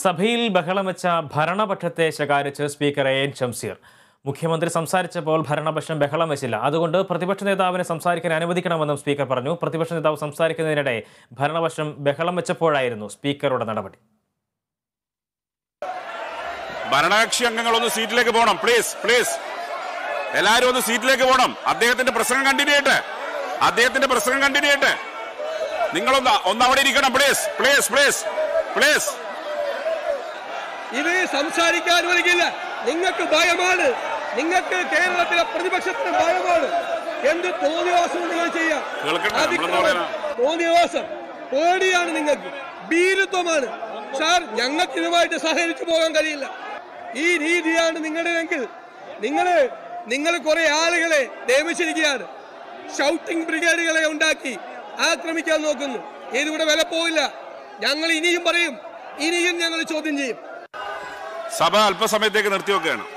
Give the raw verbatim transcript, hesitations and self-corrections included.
സഭയിൽ ബഹളം വെച്ച ഭരണപക്ഷത്തെ ശകാരിച്ച് സ്പീക്കർ എ എൻ ഷംസീർ. മുഖ്യമന്ത്രി സംസാരിച്ചപ്പോൾ ഭരണപക്ഷം ബഹളം വെച്ചില്ല, അതുകൊണ്ട് പ്രതിപക്ഷ നേതാവിനെ സംസാരിക്കാൻ അനുവദിക്കണമെന്നും സ്പീക്കർ പറഞ്ഞു. പ്രതിപക്ഷ നേതാവ് സംസാരിക്കുന്നതിനിടെ ഭരണപക്ഷം ബഹളം വെച്ചപ്പോഴായിരുന്നു സ്പീക്കറുടെ നടപടി. ഭരണകക്ഷി അംഗങ്ങളൊന്ന് സീറ്റിലേക്ക് പോകണം, പ്ലീസ് പ്ലീസ് എല്ലാവരും ഒന്ന് സീറ്റിലേക്ക് പോകണം. അദ്ദേഹത്തിന്റെ പ്രസംഗം കണ്ടിന്യൂ ചെയ്യട്ടെ അദ്ദേഹത്തിന്റെ പ്രസംഗം കണ്ടിന്യൂ ചെയ്യട്ടെ നിങ്ങളൊന്ന് ഒന്ന് അവിടെ ഇരിക്കണം, പ്ലീസ് പ്ലീസ് പ്ലീസ് പ്ലീസ് ഇത് സംസാരിക്കാൻ അനുവദിക്കില്ല. നിങ്ങൾക്ക് ഭയമാണ്, നിങ്ങൾക്ക് കേരളത്തിലെ പ്രതിപക്ഷത്തിന് ഭയമാണ്. എന്ത് തോന്നിവാസം നിങ്ങൾ ചെയ്യാം, തോന്നിവാസം പേടിയാണ് നിങ്ങൾക്ക്, ഭീരുത്വമാണ്. സാർ, ഞങ്ങൾക്ക് ഇതുമായിട്ട് സഹകരിച്ചു പോകാൻ കഴിയില്ല. ഈ രീതിയാണ് നിങ്ങളുടെയെങ്കിൽ നിങ്ങൾ നിങ്ങൾ കുറെ ആളുകളെ നിയമിച്ചിരിക്കുകയാണ്. ഷൗട്ടിംഗ് ബ്രിഗേഡുകളെ ഉണ്ടാക്കി ആക്രമിക്കാൻ നോക്കുന്നു. ഇതിവിടെ വില പോവില്ല. ഞങ്ങൾ ഇനിയും പറയും, ഇനിയും ഞങ്ങൾ ചോദ്യം ചെയ്യും. സഭ അല്പസമയത്തേക്ക് നിർത്തിവെക്കുകയാണ്.